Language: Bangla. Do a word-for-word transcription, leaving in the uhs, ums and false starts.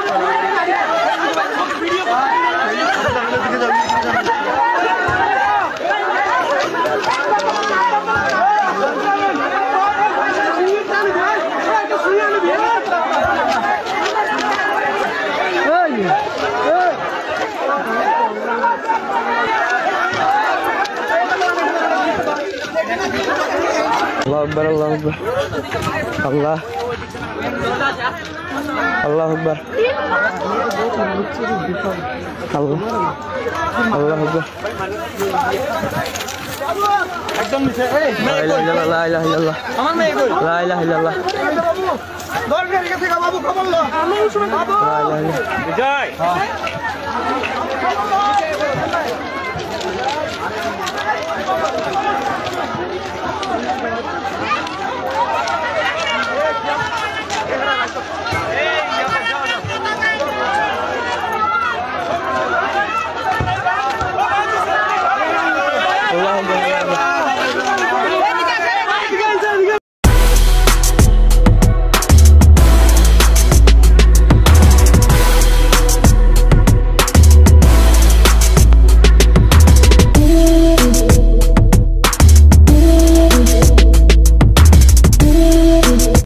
Allah Akbar, Allah Akbar, Allah, Allah Akbar, Allah, Allah Akbar. একদম নিচে এই La ilaha illallah, la ilaha illallah, আমার মেয়ে কই la ilaha illallah, দরকার কাছে বাবু খবর লো আমি শুনে বাবু la ilaha illallah. বিজয় Allah Akbar.